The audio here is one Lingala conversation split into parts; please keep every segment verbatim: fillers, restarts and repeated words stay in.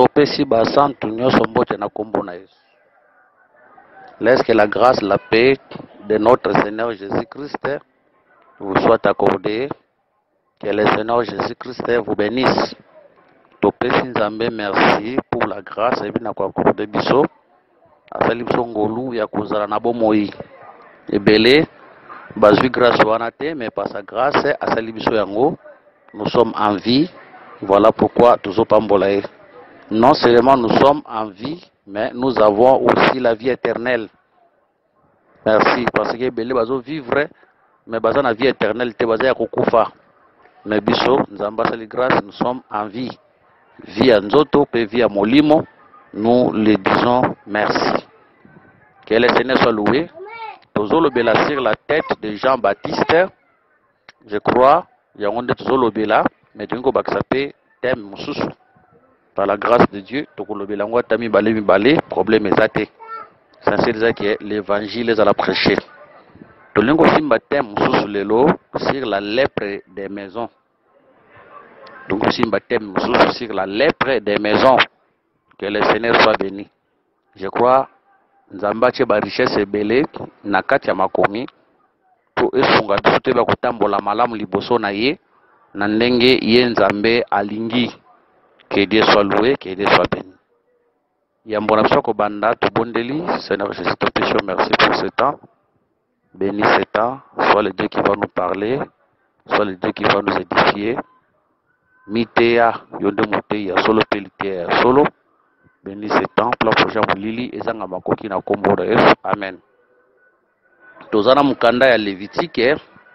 topesi basantu nyonso mbote na kombo na Yesu. Laisse que la grâce, la paix de notre Seigneur Jésus-Christ vous soit accordée. Que le Seigneur Jésus-Christ vous bénisse. Topesi Nzambe merci pour la grâce et bien accordé biso. Asali biso ngolu ya kozala na bomoi. Ebele bazui grâce wana te mais par sa grâce asali biso yango nous sommes en vie. Voilà pourquoi tozopambola. Non seulement nous sommes en vie, mais nous avons aussi la vie éternelle. Merci parce que ebele bazo vivre mais baza na vie éternelle te baza ya kokufa. Mais biso Nzamba sali grâce nous sommes en vie. Vie à nzoto pe vie à molimo, nous le disons merci. Que le Seigneur soit loué. Tozolo bela sur la tête de Jean-Baptiste. Je crois, il y a un de tozolo bela, mais tu n'as pas que thème mususu. Par la grâce de Dieu, tozolo bela ngwa tami balé mi balé, problème ezate. C'est ça que l'évangile est à la prêcher. Tolingo simba thème mususu lelo sur la lèpre des maisons. Donc aussi thème sur la lèpre des maisons. Que le Seigneur soit béni. Je crois Nzamba tche ba richesse ebele na kati ya makomi po esunga biso te ba kotambola malamu liboso na ye na ndenge ye Nzambe alingi. Que Dieu soit loué, que Dieu soit béni. Yambona biso ko banda to bondeli. Seigneur Jésus te péché, merci pour ce temps. Bénis ce temps, soit le Dieu qui va nous parler, soit le Dieu qui va nous édifier. Mitea yonde muteya solo pelitea solo. Bénis ce temps, plan prochain Moulili et Zanga Makoki na kombo de Yesu. Amen. Tozana mukanda ya Lévitique.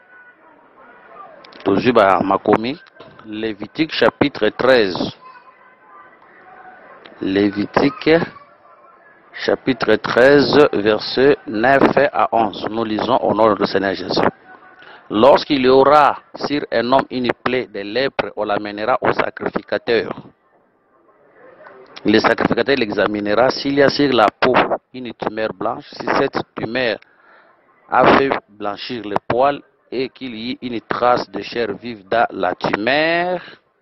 Tozuba makomi. Lévitique chapitre treize. Lévitique chapitre treize versets neuf à onze. Nous lisons au nom du Seigneur Jésus. Lorsqu'il y aura sur un homme une plaie de lèpre, on l'amènera au sacrificateur. Le sacrificateur l'examinera. S'il y a sur la peau une tumeur blanche, si cette tumeur a fait blanchir le poil et qu'il y ait une trace de chair vive dans la tumeur,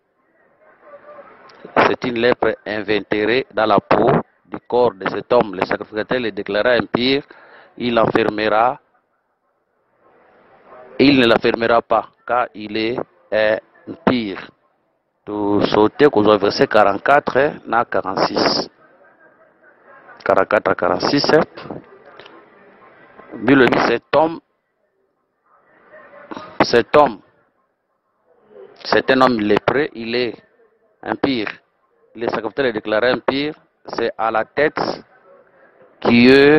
c'est une lèpre invétérée dans la peau du corps de cet homme. Le sacrificateur le déclarera impur, il l'enfermera. Il ne l'enfermera pas car il est impur. Tout sauter qu'au verset quarante-quatre na quarante-six. quarante-quatre à quarante-six. Bible dit cet homme, cet homme, c'est un homme lépreux, il est impur. Le sacrificateur est déclaré impur, c'est à la tête qui est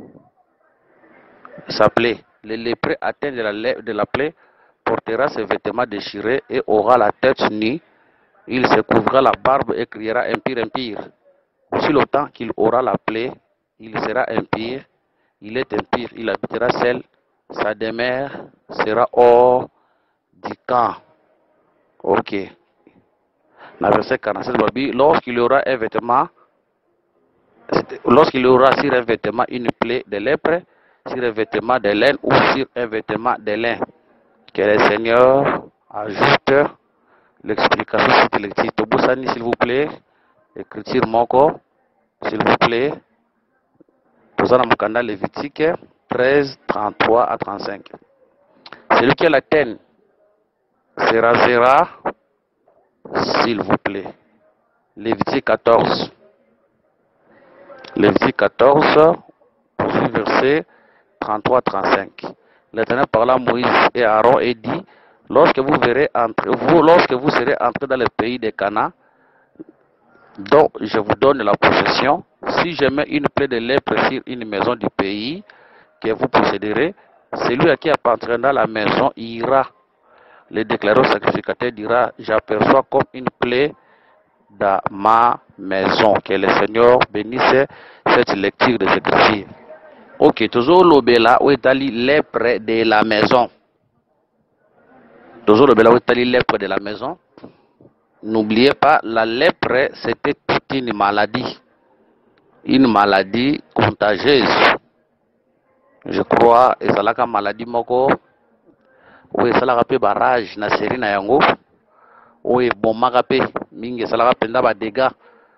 sa plaie. Le lépreux atteint de la, de la plaie portera ses vêtements déchirés et aura la tête nue. Il se couvrira la barbe et criera impur, impur. Aussi longtemps qu'il aura la plaie, il sera impur. Il est impur, il habitera seul. Sa demeure sera hors du camp. Ok. Dans verset quarante-sept, lorsqu'il aura un vêtement, lorsqu'il aura sur un vêtement une plaie de lèpre, sur un vêtement de laine ou sur un vêtement de lin. Que le Seigneur ajoute l'explication sur cette lecture. Tobusani, s'il vous plaît. Écriture Moko, s'il vous plaît. Tozana Mukanda Lévitique treize, trente-trois à trente-cinq. Celui qui a la tête se rasera, s'il vous plaît. Lévitique quatorze. Lévitique quatorze, verset trente-trois à trente-cinq. L'Éternel parla à Moïse et à Aaron et dit, lorsque vous verrez entrer, vous, lorsque vous serez entrés dans le pays de Canaan, dont je vous donne la possession, si je mets une plaie de lèpre sur une maison du pays que vous posséderez, celui à qui appartiendra la maison ira. Le déclarant sacrificateur dira, j'aperçois comme une plaie dans ma maison. Que le Seigneur bénisse cette lecture de l'écriture. Ok, toujours l'obéla où est allé lèpre de la maison. Toujours l'obéla où est allé lèpre de la maison. N'oubliez pas, la lèpre c'était toute une maladie. Une maladie contagieuse. Je crois, et ça la maladie moko. Oui, ça la pe barrage na série na yango. Oui, bon magape mingi ça la penda ba dégâts.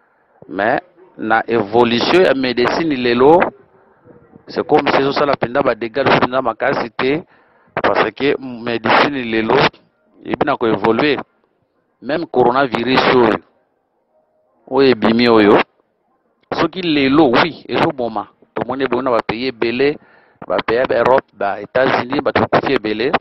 mais na évolution ya médecine lelo c'est comme si ça la penda ba dégâts de ma capacité parce que médecine lelo et bien ko évoluer même coronavirus oyo ebimi oyo soki lelo oui ezoboma tomoni ebongi na bapays ebele bapays ya Europe ba États-Unis bato bakufi ebele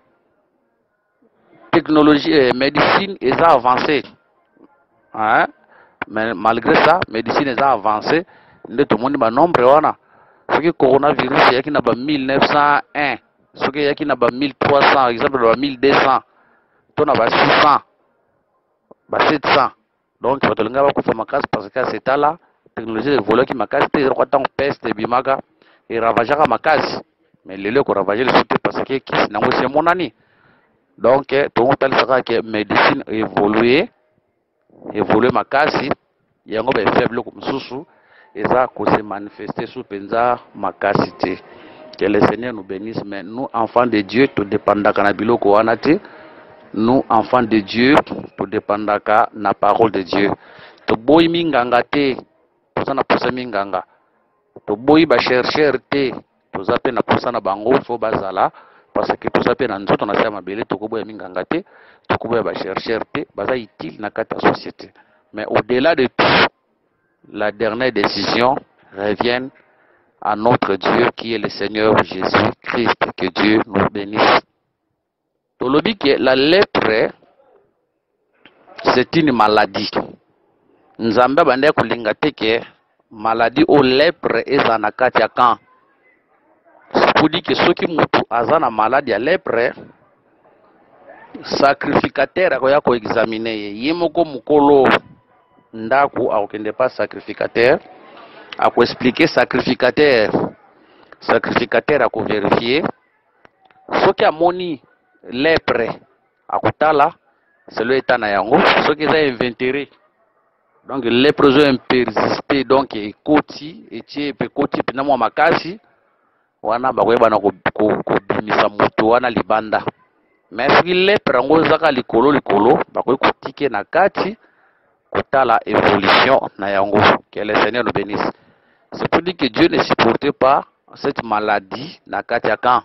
technologie eh, médecine eza avancée hein? Mais malgré ça médecine eza avancée nde tomoni ba nombre wana soki coronavirus eyaki na ba mille neuf cent un soki eyaki na ba mille trois cents exemple ba mille deux cents to na ba six cents ba sept cents donc bato linga bakufa makasi parce que c'est là technologie evoluaki makasi te ezalaka ntango peste ebimaka eravageaka makasi mais lelo ekoravage lisusu te parce que kisi nango esi emonani donc tongotalisaka ke médecine évolue évolue makasi yango baefaible mosusu eza kose manifester sous penza makasi te. Que le Seigneur nous bénisse. Mais nous enfants de Dieu to dépendaka na biloko wana te. Nous enfants de Dieu to dépendaka na parole de Dieu. To boyi minganga te toza na posa minganga to boyi ba chercheur te toza pe na posa na bango fo bazala parce que toza pe na nzoto na sia mabele to koboya minganga te to koboya ba chercheur te baza utile na kati ya société. Mais au-delà de tout, la dernière décision revient à notre Dieu qui est le Seigneur Jésus-Christ. Que Dieu nous bénisse. Tolobi que la lèpre c'est une maladie. Nzambe bande kulinga te ke maladie au lèpre eza na kati ya kan. Pour dire que ceux qui mutu azana maladie ya lèpre sacrificateur akoya ko examiner ye moko mukolo ndaku akokende pas sacrificateur ako expliquer sacrificateur sacrificateur ako vérifier soki amoni lèpre akutala selo eta na yango soki eza inventere donc lèpre zo persiste donc ekoti etie pe koti pina mwa makasi wana bakoyeba na kobimisa mutu wana libanda. Mais soki lèpre yango ezaka likolo likolo bakoki kotike na kati kotala évolution na yango. Que le Seigneur nous bénisse. C'est pour dire que Dieu ne supportait pas cette maladie na kati ya kan.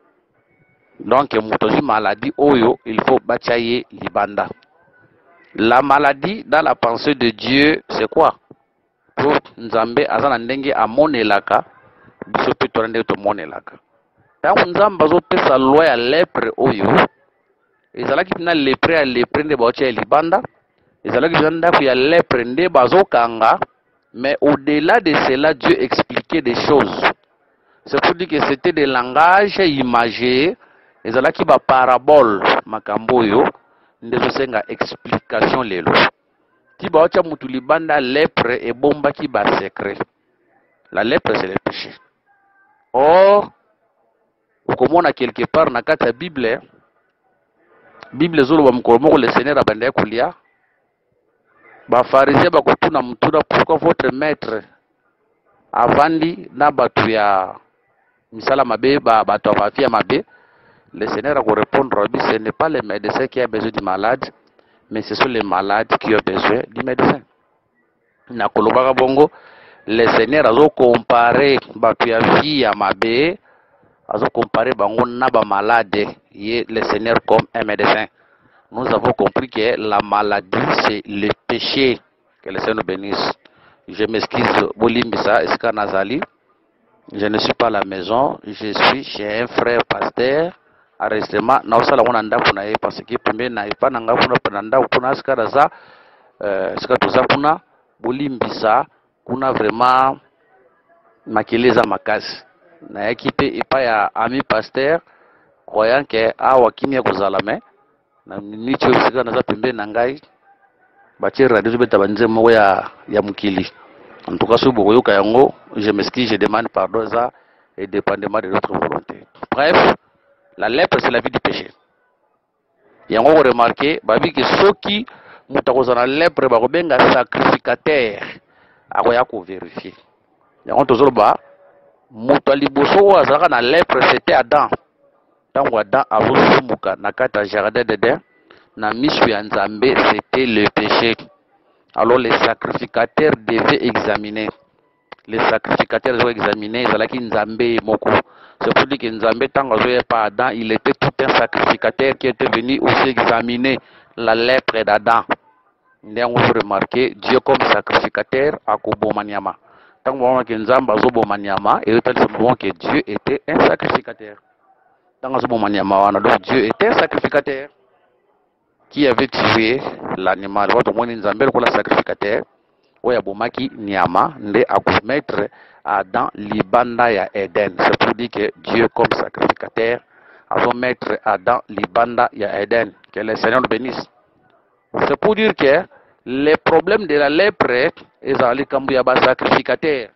Donc mutozi maladie oyo il faut bachaye libanda. La maladie dans la pensée de Dieu c'est quoi? Pour Nzambe azana ndenge amonelaka biso pe to ndenge to monelaka. Tango Nzambe azopesa loi ya lèpre oyo ezalaki pina lèpre ya lèpre nde baocha libanda ezalaki pina ndako ya lèpre nde bazokanga. Mais au-delà de cela, Dieu expliquait des choses. C'est pour dire que c'était des langages imagés. Et là qui va parabole, makamboyo, ndezosenga explication lelo. Qui va ocha mutu libanda lèpre et bomba qui va secret. La lèpre c'est le péché. Or, comme on a quelque part na kata Bible, Bible zolo ba mkolomoko le Seigneur abanda kulia. Ba pharisien bakotuna mutuna pourquoi votre maître avandi na batu ya misala mabe ba batu ba fia mabe. Le Seigneur a répondre ce n'est pas le médecin qui a besoin du malade mais ce sont les malades qui ont besoin du médecin. Na kolobaka bongo le Seigneur azo comparer batu ya fia mabe azo comparer bango na ba malade ye le Seigneur comme un médecin. Nous avons compris que la maladie, c'est le péché. Que le Seigneur nous bénisse. Je m'excuse, Bolimbisa, Eska Nazali. Je ne suis pas à la maison. Je suis chez un frère pasteur. Arrestement, naosala wonanda kuna ye parce que pembe na ipa nanga kuna pananda kuna skara za ska tuza kuna Bolimbisa kuna vraiment makeleza makasi. Na yakite ipa ya ami pasteur croyant que awa kimia kozalame na nicho sika na za pembe na ngai bache radio beta banze moko ya ya mukili en tout cas so boko yoka yango je m'excuse, je demande pardon ça et dépendamment de notre volonté. Bref, la lèpre c'est la vie du péché. Yango ko remarquer babi que soki mutakoza na lèpre ba ko benga sacrificateur akoya ko vérifier. Yango tozoloba mutu liboso azaka na lèpre c'était Adam. Tango Adam avosumuka na kata jardin d'Eden na misu ya Nzambe c'était le péché. Alors les sacrificateurs devaient examiner. Les sacrificateurs ont examiné, Zalaki Nzambe Moko. C'est pour dire que Nzambe, tant que pas Adam, il était tout un sacrificateur qui était venu aussi examiner la lèpre d'Adam. Nous avons remarqué Dieu comme sacrificateur à Kobomaniama. Tant que Nzambe a Zobomaniama, et simplement que Dieu était un sacrificateur. Tant que Zobomaniama, donc Dieu était un sacrificateur qui avait tué l'animal. Votre monde Nzambe, le sacrificateur. Oya bomaki nyama nde akumettre Adam libanda ya Eden. C'est pour dire que Dieu comme sacrificateur a mettre Adam libanda ya Eden. Que le Seigneur nous bénisse. C'est pour dire que les problèmes de la lèpre ils ont les sacrificateurs.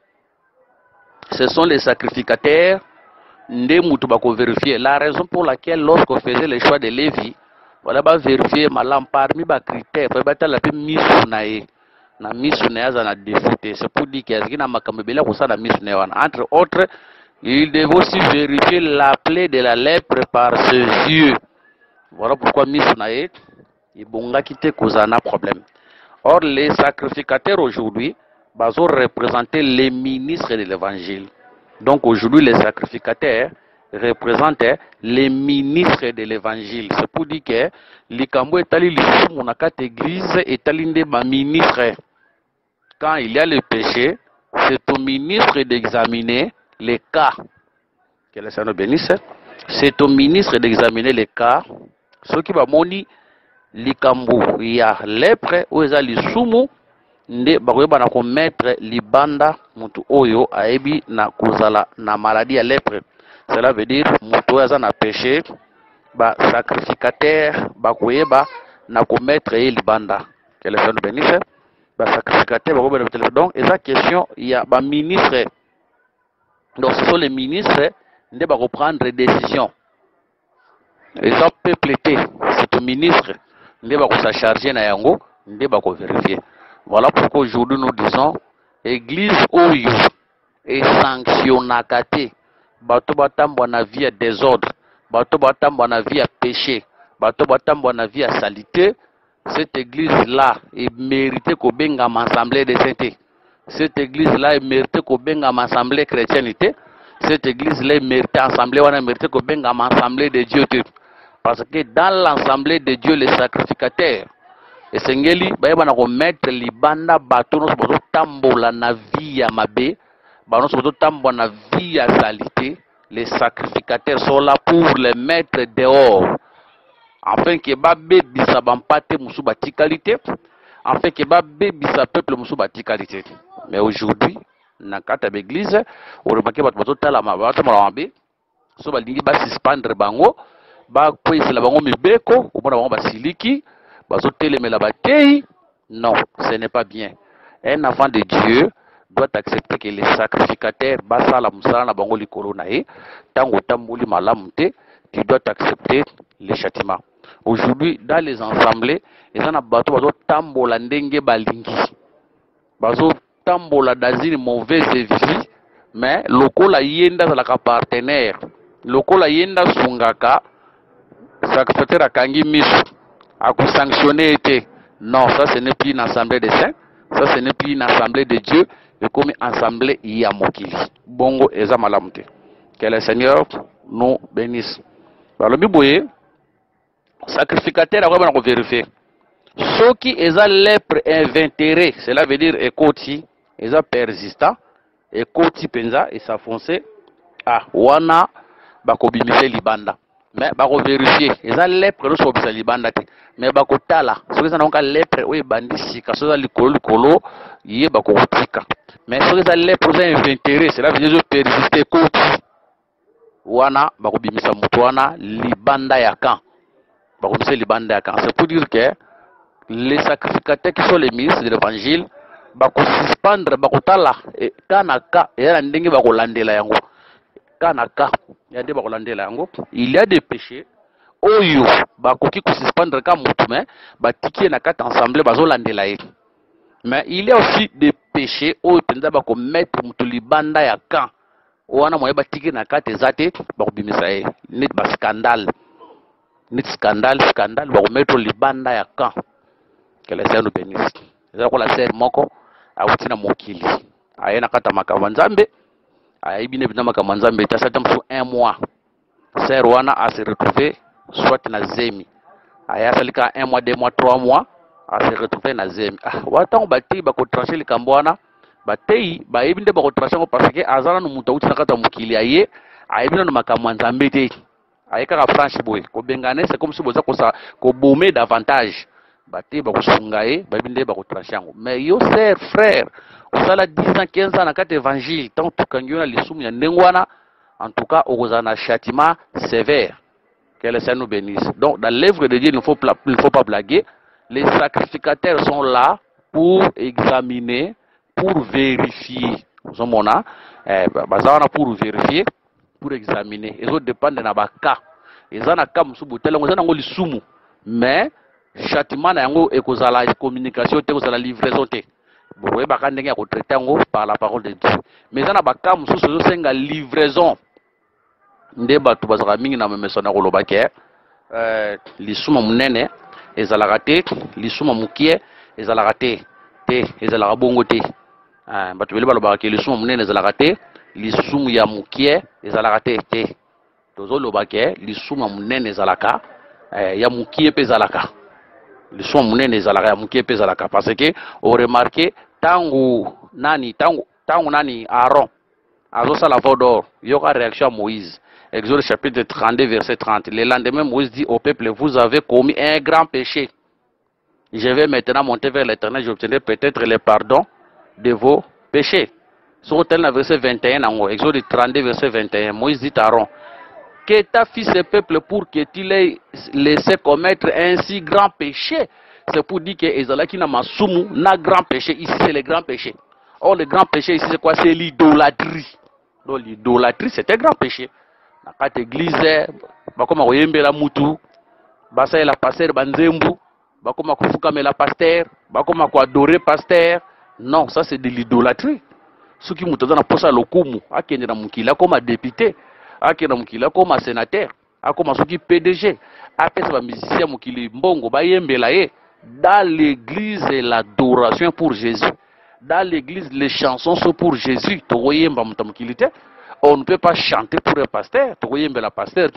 Ce sont les sacrificateurs nde mutu bako vérifier. La raison pour laquelle lorsqu'on faisait le choix de Lévi, voilà ba vérifier malam parmi ba critères, faut ba la pe misunae. Na misune aza na défouté. C'est pour dire qu'il y a makamebela ko na misune wana. Entre autres, il devait aussi vérifier la plaie de la lèpre par ses yeux. Voilà pourquoi misunae ibonga kite kozana problème. Or les sacrificateurs aujourd'hui bazo représenter les ministres de l'évangile. Donc aujourd'hui les sacrificateurs représentent les ministres de l'évangile. C'est pour dire que likambo etali lisumu na kate église etali nde ba ministre. Quand il y a le péché, c'est au ministre d'examiner les cas. Que le Seigneur bénisse. C'est au ministre d'examiner les cas. Ce qui va moni likambo ya lèpre ou eza lisumu nde bakoyeba na komettre libanda mutu oyo aebi na kozala na maladie ya lèpre. Cela veut dire mutu oyo aza na péché ba sacrificateur bakoyeba na komettre ye libanda. Que le Seigneur bénisse. Sacrificateur, donc, et la question, il y a un ministre. Donc, ce sont les ministres qui vont prendre des décisions. Ils ont peuplé. C'est au ministre qui va se charger na yango, qui va vérifier. Voilà pourquoi aujourd'hui nous disons, Église Oyo est sanctionnée. Bato batambo na vie à désordre, bato batambo na vie à péché, bato batambo na vie à salité. Cette église-là est méritée qu'au Bengam Assemblée de Sainteté. Cette église-là est méritée qu'au Bengam Assemblée Chrétienté. Cette église-là est méritée Assemblée, on a mérité qu'au Bengam Assemblée de Dieu. Parce que dans l'Assemblée de Dieu, les sacrificateurs, et Sengeli, bah on a mettre libanda bateau, nous tambola na vie à mabe, bah nous tambola na vie à salité. Les sacrificateurs sont là pour les mettre dehors. Afin que ba bébi sa bampate musu batikalité, afin que ba bébi sa peuple musu batikalité. Mais aujourd'hui, na kata l'église, on remarque ba bato tala ma bato malambe, so ba lingi ba suspendre bango, ba kwesi la bango mibeko, ko mona bango basiliki, ba zo telemela batei. Non, ce n'est pas bien. Un enfant de Dieu doit accepter que les sacrificateurs basa la musala na bango likolo na e, tango tamboli malamte, tu dois accepter les châtiments. Aujourd'hui, dans les assemblées, ils ont bateau bateau tambola ndenge balingi. Bazo tambola d'asile mauvaise vie, mais lokola yenda za la partenaire. Lokola yenda sungaka, sacrificateur akangi misu, aku sanctionner été. Non, ça ce n'est plus une assemblée de saints, ça ce n'est plus une assemblée de Dieu, mais comme une assemblée yamokili. Bongo eza malamute. Que le Seigneur nous bénisse. Alors, le biboye, sacrificateur a quoi vérifier. Ceux qui ont lèpre invétéré, cela veut dire écoti, ils ont persistant, écoti penza et s'affoncer. Ah, wana, bako bimise libanda. Mais bako vérifier, ils ont lèpre, nous sommes bisa libanda. Mais bako tala, ceux qui ont lèpre, oui, bandisi, quand ils ont likolo, likolo, yé bako tika. Mais ceux qui ont lèpre, ils ont invétéré, cela veut dire qu'ils persistent, écoti. Wana bakobimisa mutu wana libanda ya camp, bakobimisa libanda ya camp. C'est pour dire que les sacrificateurs qui sont les ministres de l'évangile bakosuspendre bakotala kanaka ya ndenge bakolandela yango kanaka ya nde bakolandela yango. Il y a des péchés oyo bakoki kosuspendre ka mutu mais batiki na kati ensemble bazolandela ye. Mais il y a aussi des péchés oyo penza bakomettre mutu libanda ya camp. Wana moye batiki na kate zate bakobimisa ye net ba scandale net scandale scandale bakomettre libanda ya camp. Que le Seigneur nous bénisse. eza ko la ser moko awuti na mokili ayena kata makambo nzambe ayibine bina makambo nzambe ta sata msu un mois ser wana a se retrouver soit na zemi aya salika un mois deux mois trois mois a se retrouver na zemi ah watango bati bako trancher likambo wana batei bayibinde bako trancher parce que azana no mutu awuti na kata mokili aye ayibina no makambo nzambe te ayeka ka franche boy ko bengane c'est comme si boza ko sa ko bomber davantage bati bako sungaye bayibinde bako trancher yango mais yo ser frère osala dix ans quinze ans na kata évangile tant tukangiona lisumu ya ndengwana en tout cas au un châtiment sévère. Que le Seigneur nous bénisse. Donc, dans l'œuvre de Dieu, il ne faut, il ne faut pas blaguer. Les sacrificateurs sont là pour examiner, pour vérifier. Nous sommes là, pour vérifier, pour examiner. Ils autres dépendent de nos cas. Ils ont un cas, ils ont un lisumu. Mais, châtiment, il y a la communication, il y a la livraison. Vous voyez, il y a traité par la parole de Dieu. Mais il y a un cas, il y a livraison. Ndeba tu bazaka mingi na memeso na koloba ke euh lisuma munene ezalaka te lisuma mukie ezalaka te te ezalaka bongo te ah batu bele balobaka ke lisuma munene ezalaka te lisumu ya mukie ezalaka te te tozo loba ke lisuma munene ezalaka eh, ya mukie pe ezalaka lisuma munene ezalaka ya mukie pe ezalaka parce que on remarqué tangu nani tangu tangu nani Aaron azosa la voix d'or yoka réaction à Moïse. Exode chapitre trente-deux, verset trente. Le lendemain, Moïse dit au peuple, vous avez commis un grand péché. Je vais maintenant monter vers l'Éternel, j'obtiendrai peut-être le pardon de vos péchés. Sur le verset vingt et un, Exode trente-deux, verset vingt et un, Moïse dit à Aaron, que t'a fait ce peuple pour que tu l'aies laissé commettre un si grand péché? C'est pour dire que Ezalaki n'a ma soumou, n'a grand péché. Ici, c'est le grand péché. Or, le grand péché ici, c'est quoi? C'est l'idolâtrie. Donc, l'idolâtrie, c'est un grand péché. Dans l'église, bakoma koyembela mutu, basa la pasteur banzembu, bakoma kufuka la pasteur, bakoma ko adorer pasteur. Non, ça c'est de l'idolâtrie. Ce qui mutu na posa lokumu, akende na mukila comme député, akende na mukila comme sénateur, akoma soki P D G, apesa ba musicien mukili mbongo bayembela ye. Dans l'église, l'adoration pour Jésus. Dans l'église, les chansons sont pour Jésus. Toyemba mutamukilité. On ne peut pas chanter pour un pasteur. La pasteur,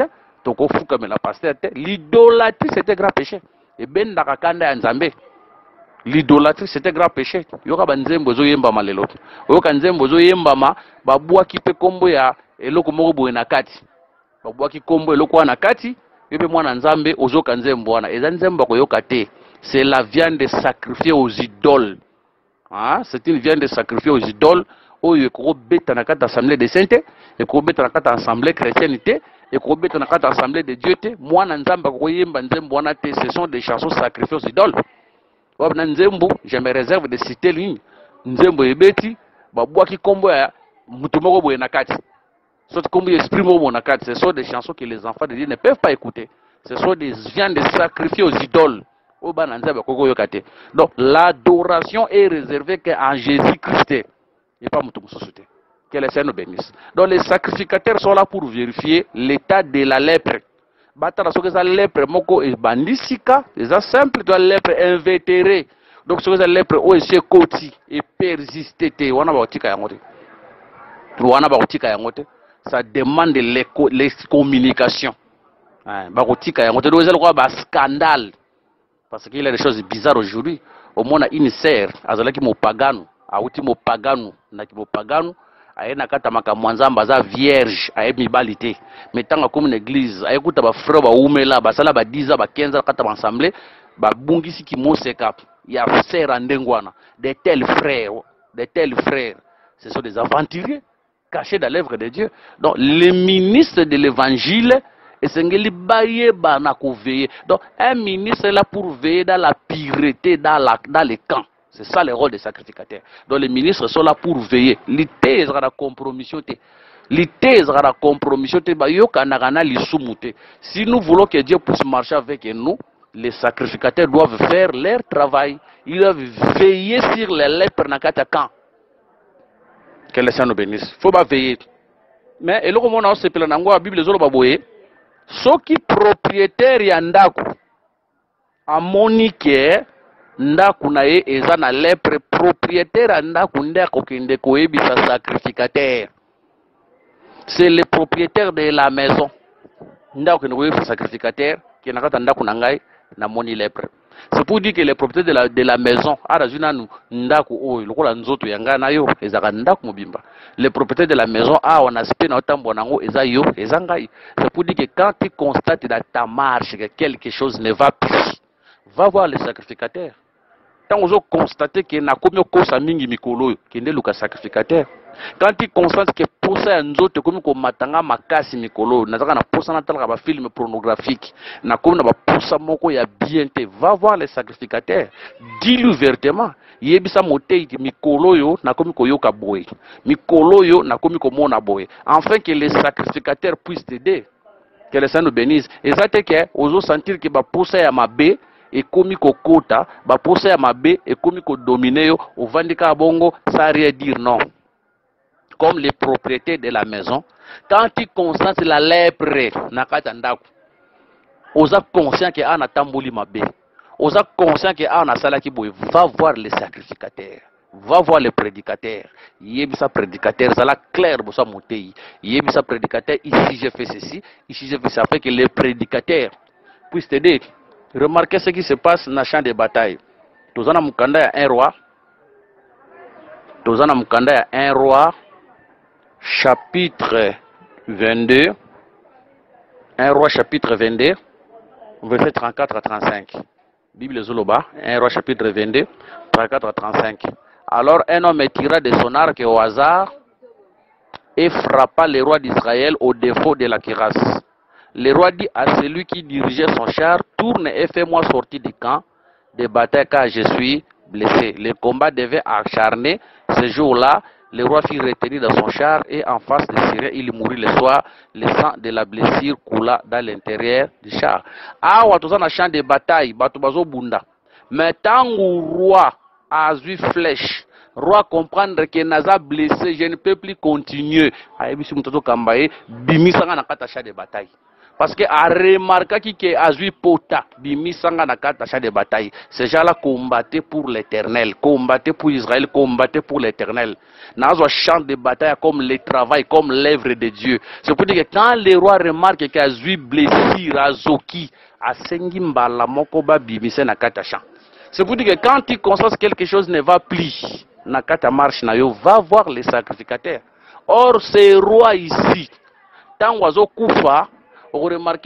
la pasteur. L'idolâtrie, c'est un grand péché. Et ben dakakanda nzambe. L'idolâtrie, c'est un grand péché. Yoka banzembo zo yemba malelo. Yoka nzembo zo yemba ma babua ki pe kombo ya eloko moko boye na kati. Babua ki kombo eloko na kati, yebe mwana nzambe ozoka nzembo wana. Eza nzembo ko yoka te. C'est la viande sacrifiée aux idoles. Hein? C'est une viande sacrifiée aux idoles. Oyo ko beta na kata assemblée de sainteté et ko beta na kata assemblée chrétienté et ko beta na kata assemblée de Dieu te mwana nzamba ko yemba nzembo wana te, ce sont des chansons sacrifiées aux idoles. Wabna nzembo, je me réserve de citer ligne nzembo ebeti babwaki kombo ya mutu moko boye na kati. Sauf kombo esprit moko na kati, ce sont des chansons que les enfants de Dieu ne peuvent pas écouter. Ce sont des viandes sacrifiées aux idoles. Oba nzamba koko yokate. Donc l'adoration est réservée qu'en Jésus-Christ. Et pas mon société. Que le Seigneur nous bénisse. Donc les sacrificateurs sont là pour vérifier l'état de la lèpre. Batara so que ça lèpre moko et bandisika, c'est simple de la lèpre invétérée. Donc ce que ça lèpre o est koti et persisté. Wana ba otika yangote. Wana ba otika yangote. Ça demande les communications. Hein, ba otika yangote do ezelo kwa ba scandale. Parce qu'il y a des choses bizarres aujourd'hui. Au monde a une sœur, azalaki mo pagano. Auti mo pagano na ki mo pagano ayena kata makamwanzamba za vierge aye mibali te metanga comme une église ayekuta ba frère ba umela basala ba dix ans ba quinze ans kata ba assemblée ba bungisi ki moseka ya sœur ndengwana de tels frères de tels frères ce sont des aventuriers cachés dans l'œuvre de Dieu. Donc les ministres de l'évangile esengeli baye bana ko veiller. Donc un ministre est là pour veiller dans la pureté dans la dans les camps. C'est ça le rôle des sacrificateurs. Donc les ministres sont là pour veiller. L'ité sera la compromission. L'ité sera la compromission. Si nous voulons que Dieu puisse marcher avec nous, les sacrificateurs doivent faire leur travail. Ils doivent veiller sur les lèpres nakatakan. Que le Seigneur nous bénisse. Il faut pas veiller. Mais et le moment où c'est la Bible les autres baboye, ceux qui propriétaires yandaku à monique ndaku na ye eza na lèpre, propriétaire ndaku nde akokende koyebisa sacrificateur. C'est le propriétaire de la maison nde akokende koyebisa sacrificateur ke na kata ndaku na ngai na moni lèpre. C'est pour dire que les propriétaires de la, de la maison arazu nanu ndaku oyo lokola nzoto ya ngai na yo ezaka ndaku mobimba. Les propriétaires de la maison a on aspect na otambo nango eza yo eza ngai. C'est pour dire que quand tu constates dans ta marche que quelque chose ne va plus, va voir le sacrificateur. Quand vous constatez que na komi okosa mingi mikolo oyo kende luka sacrificateur. Quand tu constates que posa ya nzoto komi ko matanga makasi mikolo nazaka na posa na talaka ba film pornographique na komi na ba posa moko ya bien te, va voir les sacrificateurs. Dis-lui ouvertement yebisa motei ki mikolo yo na komi ko yoka boye, mikolo yo na komi ko mona boye, afin que les sacrificateurs puissent t'aider. Que le Seigneur nous bénisse. Et ça te que ozo sentir que ba posa ya mabe et komi ko kota, ba posa ya mabe et komi ko dominer yo ovandika bongo sans rien dire non. Comme les propriétaires de la maison, quand tu constates la lèpre nakata ndaku, oza conscient que ana tamboli mabe, oza conscient que ana salaki boy, va voir les sacrificateurs, va voir les prédicateurs. Yebisa prédicateur, ça la clair bosa motei. Yebisa prédicateur, ici j'ai fait ceci, ici j'ai fait ça, fait que les prédicateurs puissent t'aider. Remarquez ce qui se passe dans le champ de bataille. Tozana mukanda ya un roi, tozana mukanda ya un roi. Chapitre vingt-deux, un roi chapitre vingt-deux, verset trente-quatre à trente-cinq. Bible Zoloba, un roi chapitre vingt-deux, trente-quatre à trente-cinq. Alors un homme tira de son arc au hasard et frappa le roi d'Israël au défaut de la cuirasse. Le roi dit à celui qui dirigeait son char, tourne et fais-moi sortir du camp de bataille car je suis blessé. Le combat devait acharner ce jour-là. Le roi fit retenir dans son char et en face des Syriens, il mourut le soir. Le sang de la blessure coula dans l'intérieur du char. Ah, watoza na champ de bataille, bato bazo bunda. Mais tangu roi a vu flèche, roi comprendre que naza blessé, je ne peux plus continuer. Ayebisu mutato kambaye, bimisanga na kata champ de bataille. Parce que a remarqué que Azui Pota, bimisanga na kata champ de bataille, ces gens-là combattaient pour l'éternel, combattaient pour Israël, combattaient pour l'éternel. Dans un champ de bataille comme le travail, comme l'œuvre de Dieu. C'est pour dire que quand les rois remarquent qu'Azui blessure, Azoki, Asengi mbala mokoba bimise na kata champ. C'est pour dire que quand tu constates que quelque chose ne va plus, na kata marche na yo, va voir les sacrificateurs. Or, ces rois ici, tant oiseau koufa, vous remarquez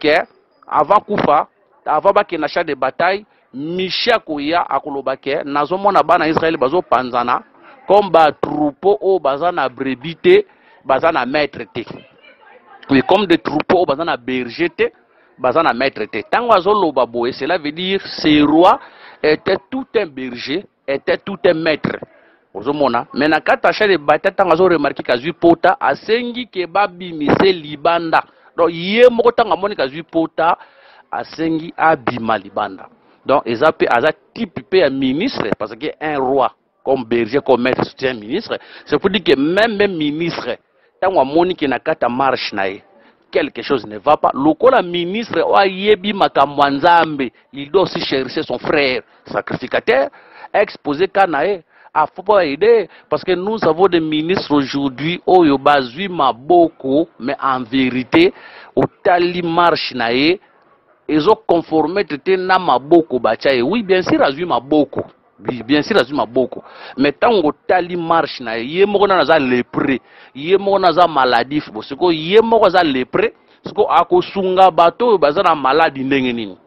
avant Koufa, avant na champ de bataille, Misha Kouya a Kolobake, Nazomona Bana Israël Bazo Panzana, comme ba troupeau au bazana brébité, bazana maître té. Oui, comme des troupeaux au bazana berger té, bazana maître té. Tant oiseau lobaboé, cela veut dire ces rois étaient tout un berger, étaient tout un maître. Ozomona, mais na kata champ de bataille, tant oiseau remarqué qu'Azui Pota, a sengi kebabi mise libanda. Donc, yé moko tanga monika zui pota asengi abima libanda. Donc, ezape aza type pe un ministre parce que un roi comme berger comme maître soutient ministre, c'est pour dire que même même ministre tanga monika na kata marche nae quelque chose ne va pas. Lokola ministre o yebi makambo nzambe, il doit aussi chercher son frère sacrificateur, exposer kanae. Ah, faut pas aider parce que nous avons des ministres aujourd'hui au Yobazui Maboko, mais en vérité, au Tali marche nae, ils ont conformé traité na Maboko Bachaye. Oui, bien sûr, Azui Maboko. Bien sûr, Azui Maboko. Mais tant au Tali marche nae, yé moko na za lépré, yé moko na za maladie, parce que yé moko za lépré, parce que ako sunga bato bazana maladie ndenge nini.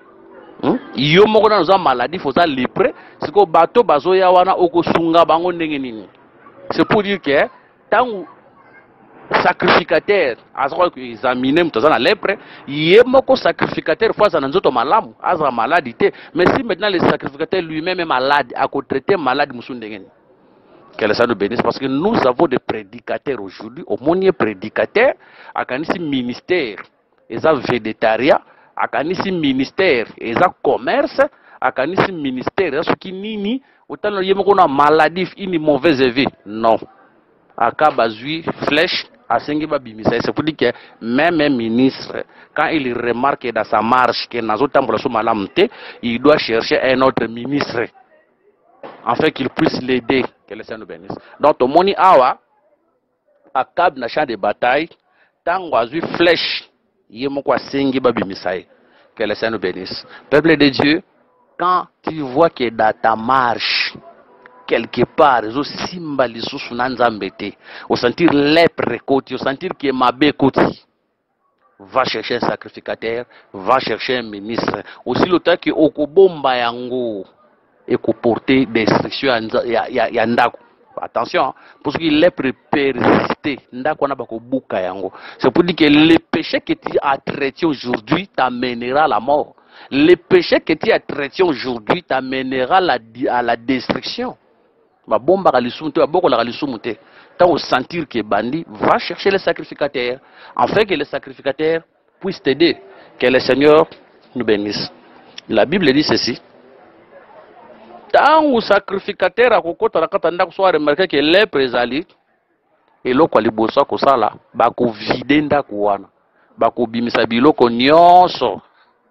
Yo moko na za maladie faut ça lépré c'est que bato bazo ya wana oko sunga bango ndenge nini. C'est pour dire que tant sacrificateur azako examiner mtoza na lépré ye moko sacrificateur fois na nzoto malamu azra maladie. Mais si maintenant le sacrificateur lui-même est malade à traiter malade musu ndenge nini. Que le Seigneur nous bénisse parce que nous avons des prédicateurs aujourd'hui au monier prédicateur akanisi ministère eza végétariat akanisi ministère eza commerce akanisi ministère eza soki nini otala yemoko na maladie ini mauvaise vie non aka bazui flèche asengi ba bimisa. C'est pour dire que même un ministre, quand il remarque dans sa marche que nazo tambola sou malamu te, il doit chercher un autre ministre afin qu'il puisse l'aider. Que le Seigneur nous bénisse. Donc to moni awa akab na champ de bataille tango azui flèche yemoko asengi ba bimisa. Que le Seigneur nous bénisse. Peuple de Dieu, quand tu vois que dans ta marche quelque part, au simba lisusu na nzambe te, au sentir lèpre koti, au sentir que mabe koti, va chercher un sacrificateur, va chercher un ministre. Aussi le temps que okobomba yango et ko porter destruction ya ya ya ndako. Attention, parce que lèpre persiste, ndako na bako buka yango. C'est pour dire que le péché que tu as traité aujourd'hui t'amènera à la mort. Le péché que tu as traité aujourd'hui t'amènera à la destruction. Tant au sentir que bandi va chercher le sacrificateur, afin que le sacrificateur puisse t'aider. Que le Seigneur nous bénisse. La Bible dit ceci. Tant au sacrificateur a kokota la katanda soit remarqué que les présali et l'eau quoi libosa ko sala ba ko videnda ko wana ba ko bimisa biloko nyonso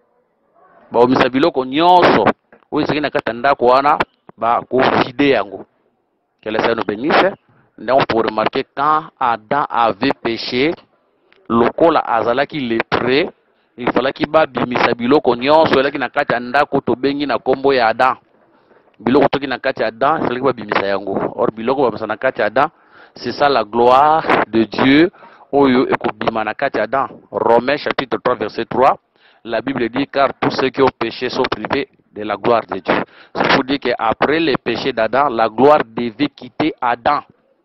ba bimisa biloko nyonso oyo sekina katanda ko wana ba ko vide yango. Que le Seigneur nous bénisse. Donc pour remarquer quand Adam avait péché, le col azala qui lépré, il fallait qu'il ba bimisa biloko nyonso la ki na kati ndako to bengi na kombo ya Adam. Biloko to ki na kati Adam, il fallait qu'il ba bimisa yango. Or biloko ba na kati Adam, c'est ça la gloire de Dieu. Oyo ekobima na kati Adam. Romains chapitre trois verset trois. La Bible dit car tous ceux qui ont péché sont privés de la gloire de Dieu. C'est pour dire qu'après les péchés d'Adam, la gloire devait quitter Adam.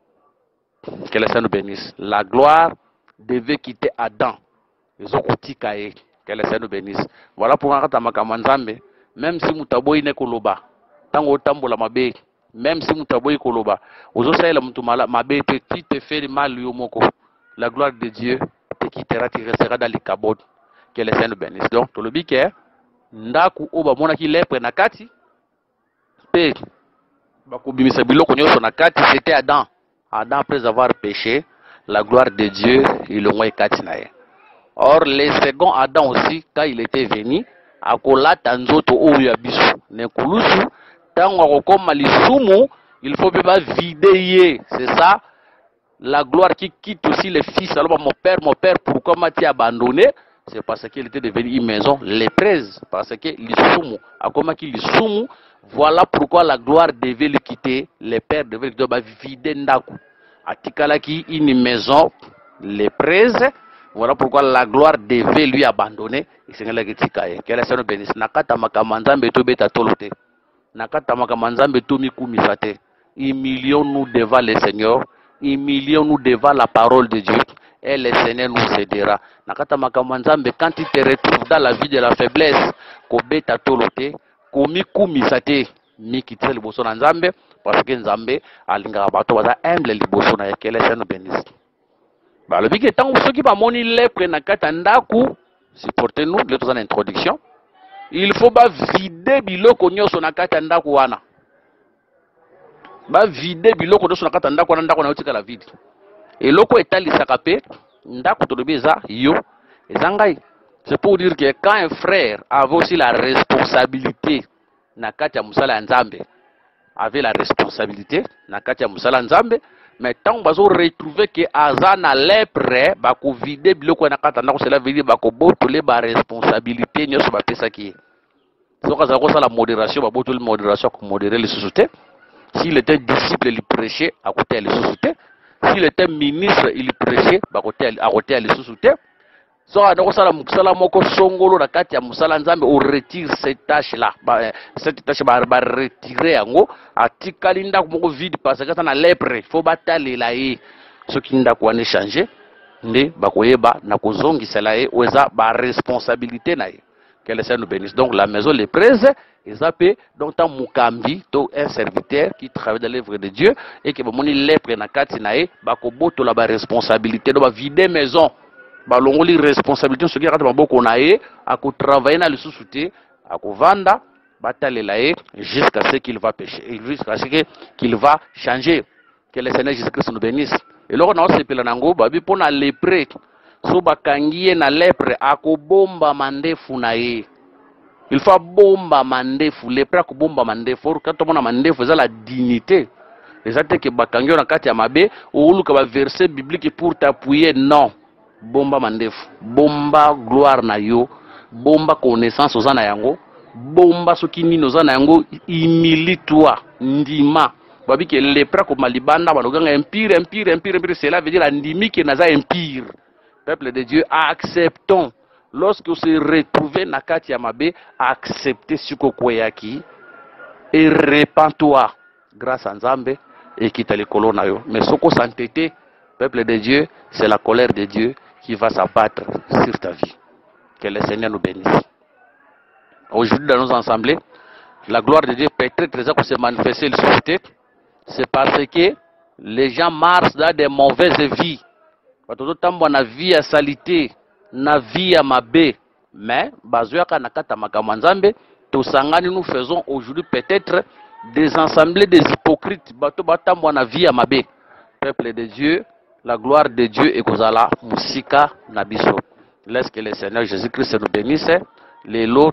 Que le Seigneur nous bénisse. La gloire devait quitter Adam. Ils ont coûté caillé. Que le Seigneur nous bénisse. Voilà pourquoi même si mutaboy ne koloba, tango tambo la mabe, même si mutaboy koloba, aux osai la mutumala mabe qui te fait mal yomoko, la gloire de Dieu te quittera, tu resteras dans les cabots. Que le Seigneur nous bénisse. Donc, tout le bique ndaku oba mona ki lepre na kati pe bakobimisa biloko nyonso na kati, c'était Adam. Adam après avoir péché, la gloire de Dieu il ont kati na ye. Or le second Adam aussi quand il était venu akolata nzoto oyo ya biso ne kulusu tango akokoma lisumu il faut pas vider ye. C'est ça la gloire qui quitte aussi le fils. Alors mon père, mon père, pourquoi m'as-tu abandonné? C'est parce qu'il était devenu une maison lépreuse. Parce que l'isumu, à comment qu'il l'isumu, voilà pourquoi la gloire devait le quitter. Les pères devaient le vider ndaku. Atikalaki une maison lépreuse. Voilà pourquoi la gloire devait lui abandonner. Et c'est là que tu cailles. Que la Seigneur bénisse. Nakata makamanzambe to beta tolote. Nakata makamanzambe to mikumisate. Humilions-nous devant le Seigneur. Humilions-nous devant la parole de Dieu. Et le Seigneur nous aidera. Nakata makamanzambe, quand tu te retrouves dans la vie de la faiblesse, kobeta tolote, komi kumisate, mikitse liboso na nzambe, parce que nzambe alingaka bato baza humble liboso na ye. Que le Seigneur nous bénisse. Bah le big étant ceux qui va moni lèpre na kata ndaku, supportez-nous le temps en introduction. Il faut ba vider biloko nyonso na kata ndaku wana. Ba vider biloko nyonso na kata ndaku wana, ndaku na utika la vide. Et loko etali sakape ndaku to beza yo ezangai. C'est pour dire que quand un frère avait aussi la responsabilité na kati ya musala nzambe, avait la responsabilité na kati ya musala nzambe, mais tant bazo retrouver que azana lèpre ba ko vider biloko na kata ndako, cela veut dire ba ko botole ba responsabilité nyoso ba pesa ki. So kaza ko sala modération ba botole modération ko modérer les sociétés. S'il était disciple, il prêchait à côté les sociétés. S'il était ministre, il prêchait à côté les sociétés. So on sala musala moko songolo na kati ya musala nzambe, on retire cette tâche là. Cette tâche ba ba retirer yango atikali ndako moko vide parce que ça na lèpre, faut batalela ye. Ce qui ndako ane changer nde bakoyeba na kozongisa la ye oza ba responsabilité na ye. Que le Seigneur nous bénisse. Donc la maison lépreuse ils appellent donc tant mukambi to un serviteur qui travaille dans l'œuvre de Dieu et que moni lèpre na kati na ye bakoboto la ba responsabilité do ba vider maison. Ba longoli responsabilité ce qui rate maboko na ye à ko travailler na le sous-souté à ko vanda batalela ye jusqu'à ce qu'il va pécher, jusqu'à ce qu'il va changer. Que le Seigneur Jésus-Christ nous bénisse. eloko na osepela nango babi mpona lepre so bakangi ye na lepre akobomba mandefu na ye. Il faut bomba mandefu, lepre akobomba mandefu. Quand on a mandefu, c'est la dignité. Les actes que bakangi na kati ya mabe ou ka ba verset biblique pour t'appuyer, non. Bomba mandefu, bomba gloire na yo, bomba connaissance ozana yango, bomba soki nini ozana yango, humilie-toi, ndima. Babi ke lepre ko malibanda banoganga empire empire empire empire, cela veut dire la ndimi ke naza empire. Peuple de Dieu, acceptons. Lorsque vous se retrouvez na kati ya mabe, acceptez suko kweyaki et répands-toi grâce à Nzambe et quitte les colonnes. Mais soko s'entêter, peuple de Dieu, c'est la colère de Dieu qui va s'abattre sur ta vie. Que le Seigneur nous bénisse. Aujourd'hui dans nos assemblées, la gloire de Dieu peut être très pour se manifester le société. C'est parce que les gens marchent dans des mauvaises vies. Quand na vie à salité, na vie à mabe, mais bazoyaka nakata makamanzambe, to sangani nous faisons aujourd'hui peut-être des assemblées des hypocrites, bato batambo na vie à mabe. Peuple de Dieu, la gloire de Dieu est kozala musika nabiso. Laisse que le Seigneur Jésus-Christ nous bénisse. Les lots,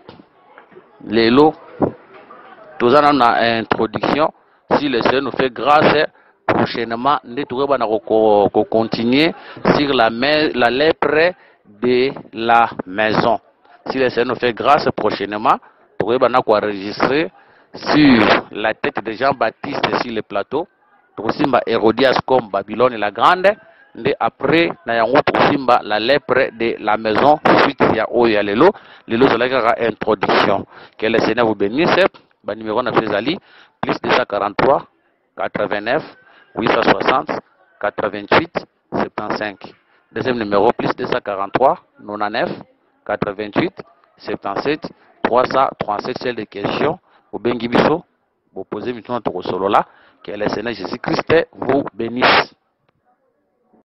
les lots, tout ça dans la introduction. Si le Seigneur nous fait grâce, prochainement, nous devons continuer sur la, la lèpre de la maison. Si le Seigneur nous fait grâce, prochainement, nous devons enregistrer sur la tête de Jean-Baptiste sur le plateau. Nous devons Hérodias comme Babylone la Grande. Et après, nous avons la lèpre de la maison. Suite, il y a Oya Lelo. Lelo, c'est la introduction. Que le Seigneur vous bénisse. Le numéro neuf plus deux cent quarante-trois, quatre-vingt-neuf, huit cent soixante, quatre-vingt-huit, soixante-quinze. Deuxième numéro, plus deux cent quarante-trois, quatre-vingt-neuf, quatre-vingt-huit, soixante-dix-sept, trois cent trente-sept. C'est des questions. Vous bengi biso, vous posez maintenant votre solo là. Que le Seigneur Jésus-Christ vous bénisse.